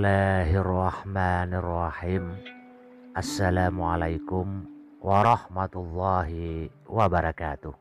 Bismillahirrahmanirrahim. Assalamualaikum warahmatullahi wabarakatuh.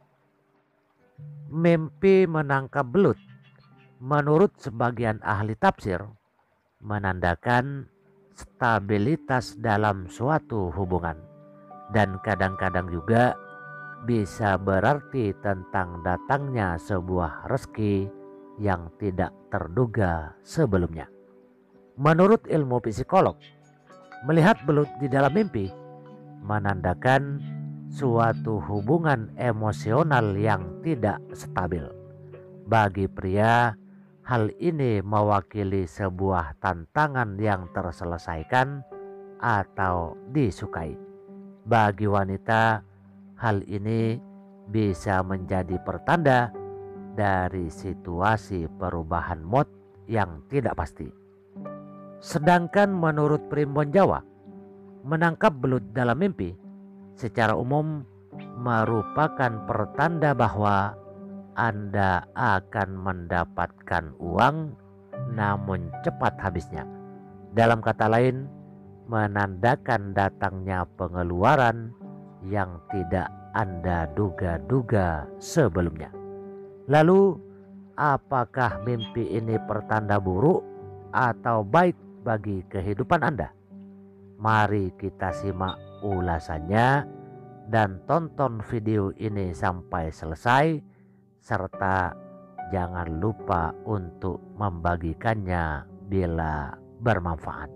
Mimpi menangkap belut menurut sebagian ahli tafsir menandakan stabilitas dalam suatu hubungan, dan kadang-kadang juga bisa berarti tentang datangnya sebuah rezeki yang tidak terduga sebelumnya. Menurut ilmu psikolog, melihat belut di dalam mimpi menandakan suatu hubungan emosional yang tidak stabil. Bagi pria, hal ini mewakili sebuah tantangan yang terselesaikan atau disukai. Bagi wanita, hal ini bisa menjadi pertanda dari situasi perubahan mood yang tidak pasti. Sedangkan menurut primbon Jawa, menangkap belut dalam mimpi secara umum merupakan pertanda bahwa Anda akan mendapatkan uang namun cepat habisnya. Dalam kata lain, menandakan datangnya pengeluaran yang tidak Anda duga-duga sebelumnya. Lalu, apakah mimpi ini pertanda buruk atau baik bagi kehidupan Anda? Mari kita simak ulasannya dan tonton video ini sampai selesai, serta jangan lupa untuk membagikannya bila bermanfaat.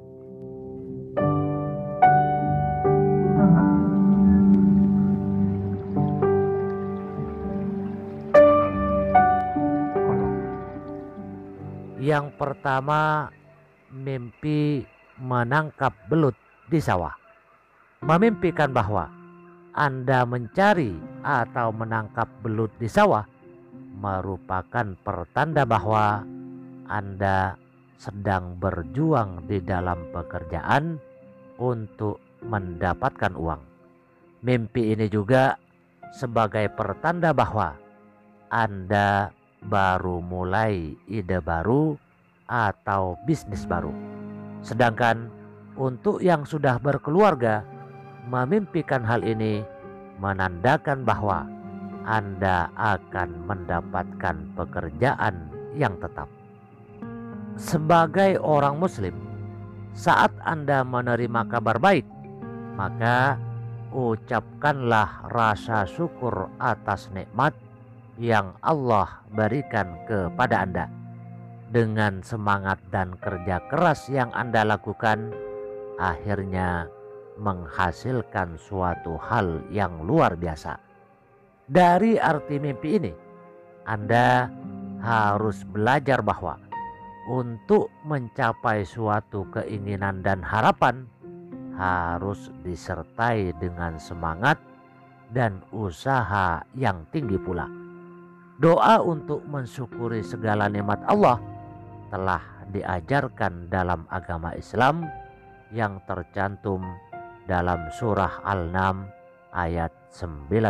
Yang pertama, mimpi menangkap belut di sawah. Memimpikan bahwa Anda mencari atau menangkap belut di sawah merupakan pertanda bahwa Anda sedang berjuang di dalam pekerjaan untuk mendapatkan uang. Mimpi ini juga sebagai pertanda bahwa Anda baru mulai ide baru atau bisnis baru. Sedangkan untuk yang sudah berkeluarga, memimpikan hal ini menandakan bahwa Anda akan mendapatkan pekerjaan yang tetap. Sebagai orang muslim, saat Anda menerima kabar baik, maka ucapkanlah rasa syukur atas nikmat yang Allah berikan kepada Anda. Dengan semangat dan kerja keras yang Anda lakukan, akhirnya menghasilkan suatu hal yang luar biasa. Dari arti mimpi ini, Anda harus belajar bahwa untuk mencapai suatu keinginan dan harapan harus disertai dengan semangat dan usaha yang tinggi pula. Doa untuk mensyukuri segala nikmat Allah telah diajarkan dalam agama Islam yang tercantum dalam surah Al-Nam ayat 19.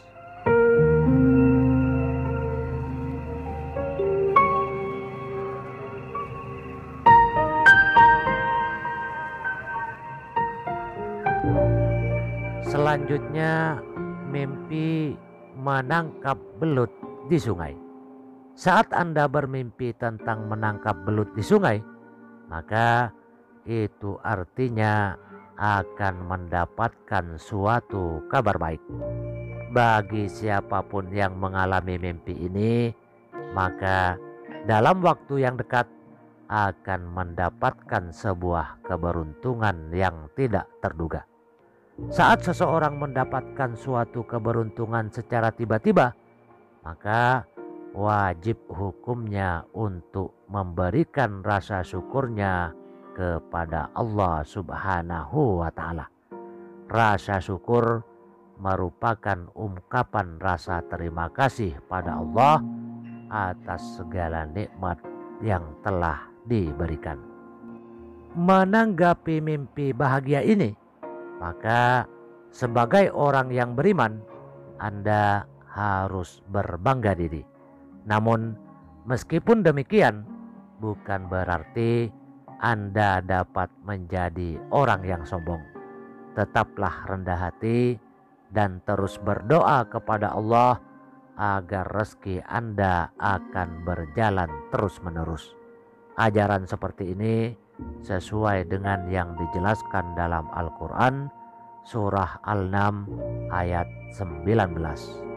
Selanjutnya, mimpi menangkap belut di sungai. Saat Anda bermimpi tentang menangkap belut di sungai, maka itu artinya akan mendapatkan suatu kabar baik. Bagi siapapun yang mengalami mimpi ini, maka dalam waktu yang dekat akan mendapatkan sebuah keberuntungan yang tidak terduga. Saat seseorang mendapatkan suatu keberuntungan secara tiba-tiba, maka wajib hukumnya untuk memberikan rasa syukurnya kepada Allah Subhanahu wa Ta'ala. Rasa syukur merupakan ungkapan rasa terima kasih pada Allah atas segala nikmat yang telah diberikan. Menanggapi mimpi bahagia ini, maka sebagai orang yang beriman, Anda harus berbangga diri. Namun meskipun demikian, bukan berarti Anda dapat menjadi orang yang sombong. Tetaplah rendah hati dan terus berdoa kepada Allah agar rezeki Anda akan berjalan terus-menerus. Ajaran seperti ini sesuai dengan yang dijelaskan dalam Al-Quran surah Al-Nam ayat 19.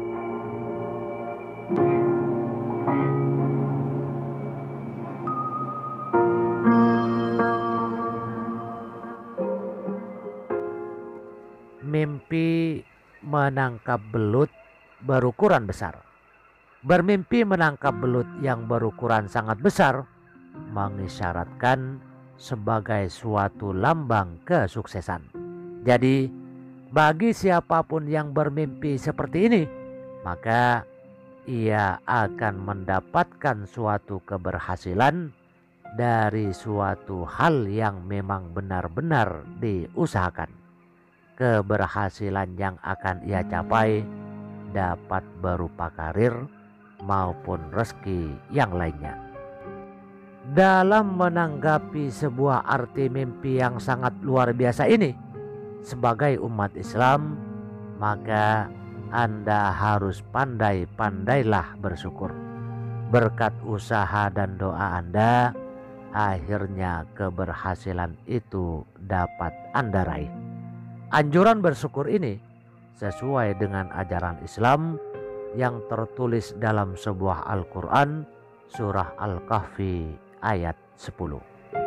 Mimpi menangkap belut berukuran besar. Bermimpi menangkap belut yang berukuran sangat besar mengisyaratkan sebagai suatu lambang kesuksesan. Jadi, bagi siapapun yang bermimpi seperti ini, maka ia akan mendapatkan suatu keberhasilan dari suatu hal yang memang benar-benar diusahakan. Keberhasilan yang akan ia capai dapat berupa karir maupun rezeki yang lainnya. Dalam menanggapi sebuah arti mimpi yang sangat luar biasa ini, sebagai umat Islam, maka Anda harus pandai-pandailah bersyukur. Berkat usaha dan doa Anda, akhirnya keberhasilan itu dapat Anda raih. Anjuran bersyukur ini sesuai dengan ajaran Islam yang tertulis dalam sebuah Al-Quran surah Al-Kahfi ayat 10.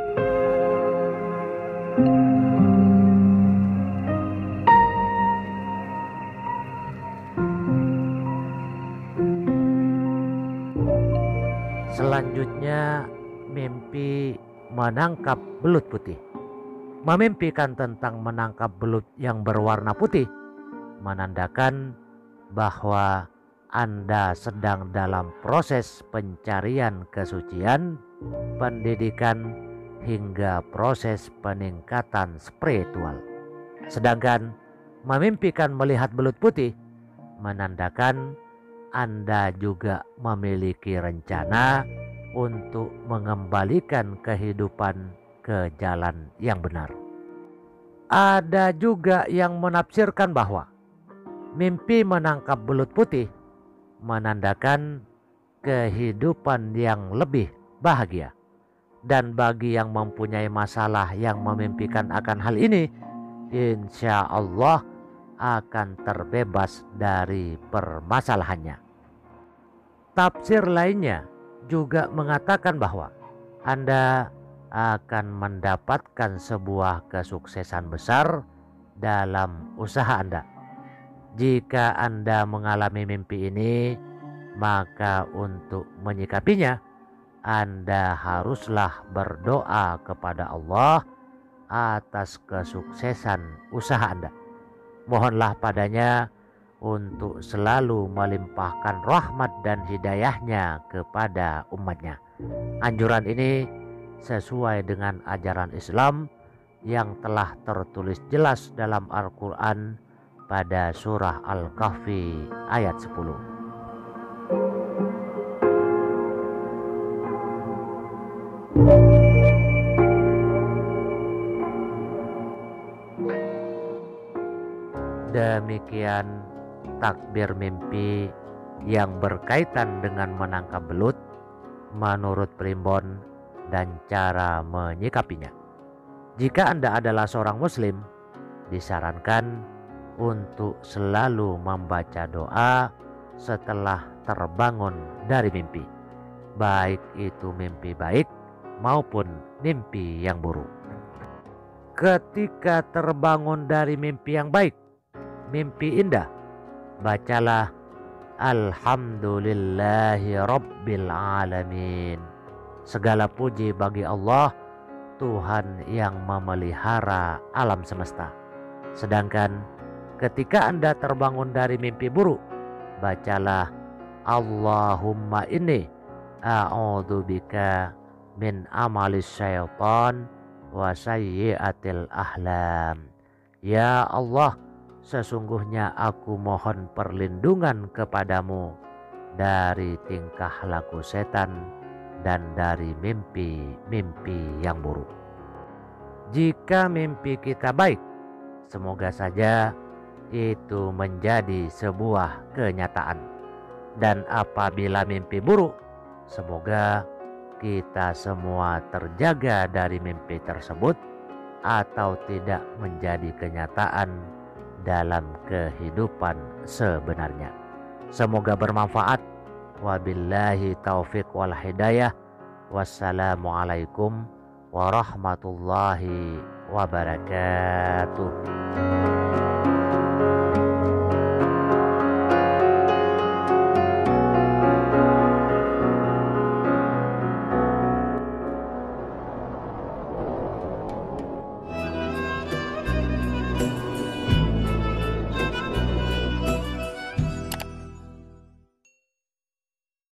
Selanjutnya, mimpi menangkap belut putih. Memimpikan tentang menangkap belut yang berwarna putih menandakan bahwa Anda sedang dalam proses pencarian kesucian, pendidikan, hingga proses peningkatan spiritual. Sedangkan memimpikan melihat belut putih menandakan Anda juga memiliki rencana untuk mengembalikan kehidupan ke jalan yang benar. Ada juga yang menafsirkan bahwa mimpi menangkap belut putih menandakan kehidupan yang lebih bahagia. Dan bagi yang mempunyai masalah yang memimpikan akan hal ini, insya Allah akan terbebas dari permasalahannya. Tafsir lainnya juga mengatakan bahwa Anda akan mendapatkan sebuah kesuksesan besar dalam usaha Anda. Jika Anda mengalami mimpi ini, maka untuk menyikapinya, Anda haruslah berdoa kepada Allah atas kesuksesan usaha Anda. Mohonlah padanya untuk selalu melimpahkan rahmat dan hidayahnya kepada umatnya. Anjuran ini sesuai dengan ajaran Islam yang telah tertulis jelas dalam Al-Quran pada surah Al-Kahfi ayat 10. Demikian takbir mimpi yang berkaitan dengan menangkap belut menurut Primbon dan cara menyikapinya. Jika Anda adalah seorang muslim, disarankan untuk selalu membaca doa setelah terbangun dari mimpi, baik itu mimpi baik maupun mimpi yang buruk. Ketika terbangun dari mimpi yang baik, mimpi indah, bacalah Alhamdulillahi Rabbil Alamin. Segala puji bagi Allah, Tuhan yang memelihara alam semesta. Sedangkan ketika Anda terbangun dari mimpi buruk, bacalah Allahumma inni a'udzubika min amalis syaitan wa sayyiatil ahlam. Ya Allah, sesungguhnya aku mohon perlindungan kepadamu dari tingkah laku setan dan dari mimpi-mimpi yang buruk. Jika mimpi kita baik, semoga saja itu menjadi sebuah kenyataan. Dan apabila mimpi buruk, semoga kita semua terjaga dari mimpi tersebut atau tidak menjadi kenyataan dalam kehidupan sebenarnya. Semoga bermanfaat. Wabillahi taufiq wal hidayah. Wassalamualaikum warahmatullahi wabarakatuh.